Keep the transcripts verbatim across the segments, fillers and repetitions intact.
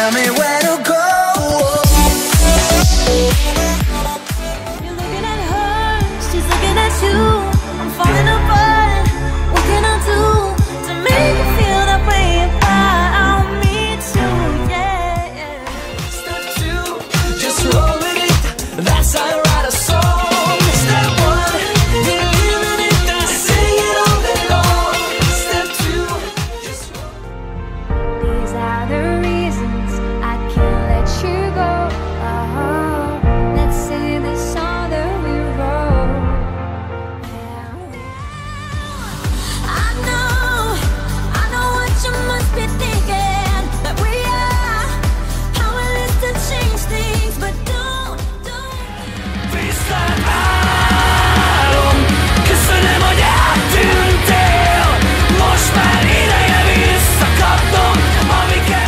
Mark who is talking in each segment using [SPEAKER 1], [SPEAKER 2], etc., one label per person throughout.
[SPEAKER 1] tell me where to go.
[SPEAKER 2] You're looking at her, she's looking at you. I'm falling apart, what can I do to make you feel that way about me too, yeah, yeah.
[SPEAKER 1] Step two, just roll with it, that's how I write a song. Step one, you're living it, I sing it all day long. Step two, just roll.
[SPEAKER 2] These are the reasons I can't let you go. Oh, let's sing this song that we wrote. Yeah. I know, I know what you must be thinking, that we are powerless to change things, but don't, don't.
[SPEAKER 1] Viszlát álom, köszönöm, hogy eltűntél. Most már ideje visszakapnom, amiket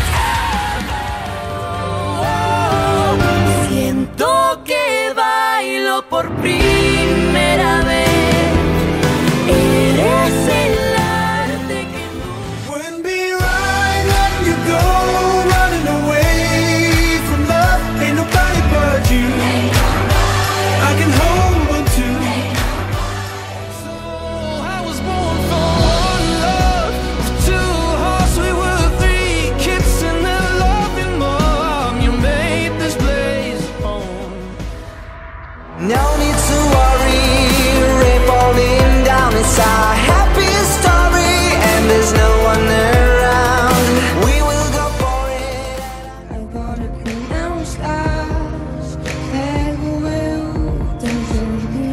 [SPEAKER 1] elvett. Siento que bailo por primera vez. Eres el arte que wouldn't be right letting you go, running away from love. Ain't nobody but you I can hold on to. So I was born for one love, for two hearts we were three, kissing and loving mom. You made this place home. No need to worry, rain falling down. It's our happy story, and there's no one around. We will go for it.
[SPEAKER 2] I gotta pronounce lies that will desert me.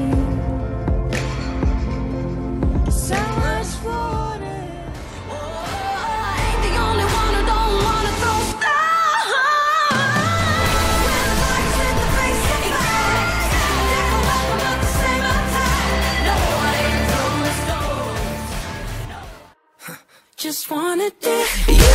[SPEAKER 2] So much for it. Oh, I ain't the only one who don't wanna throw stars. When the lights hit the face, different welcome at the same time. No, I ain't throwing stones. Just wanna dare you.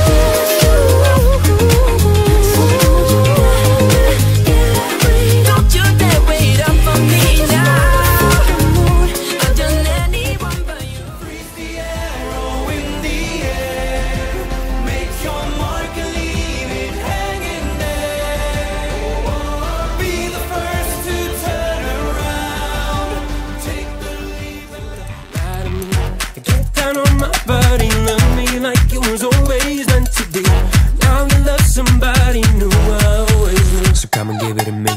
[SPEAKER 2] Don't you dare wait up for me now. I've done anyone but you.
[SPEAKER 1] Breathe the arrow in the air, make your mark and leave it hanging there. Be the first to turn around, take the lead.
[SPEAKER 3] Get down on my body, love me like it was always meant to be. Now you love somebody new, I always knew. So come and give it a me.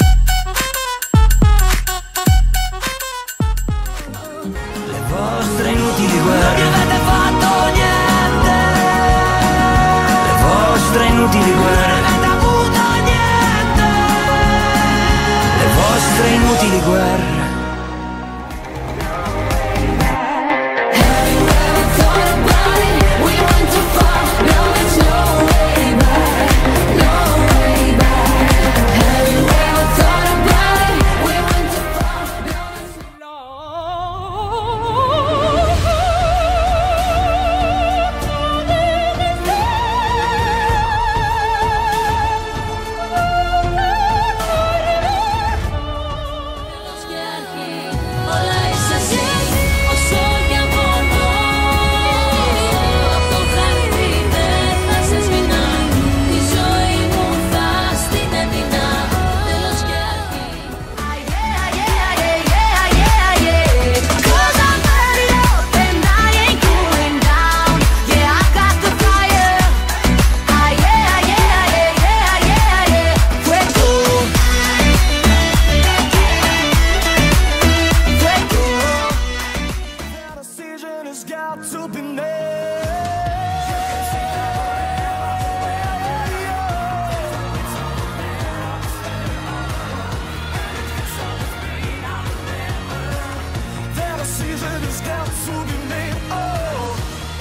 [SPEAKER 3] Le vostre inutili guerre,
[SPEAKER 1] Non avete fatto niente,
[SPEAKER 3] le vostre inutili guerre,
[SPEAKER 1] non avete avuto niente.
[SPEAKER 3] le vostre inutili guerre.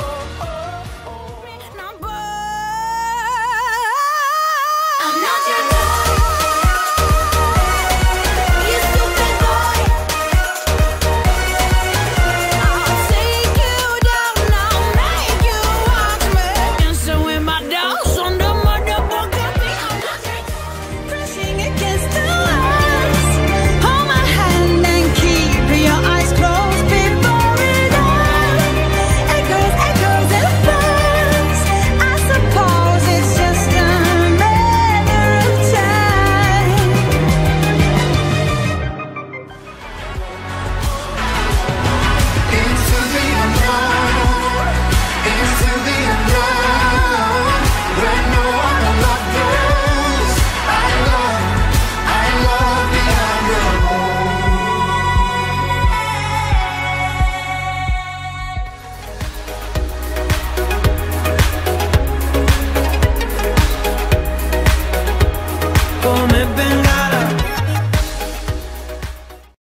[SPEAKER 2] I'm not your